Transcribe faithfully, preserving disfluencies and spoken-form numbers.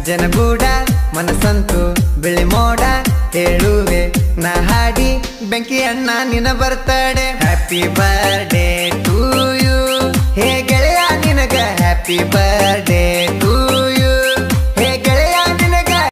ಜನಗೂಡ ಮನಸಂತು ಬಿಳಿ ಮೋಡ ಹೇಳುವೆ ನಾ ಹಾಡಿ ಬೆಂಕಿ ಅಣ್ಣ ನಿನ birthday happy birthday to you ಹೇ ಗೆಳೆಯ ನಿನಗ ಹ್ಯಾಪಿ ಬರ್ಡೇ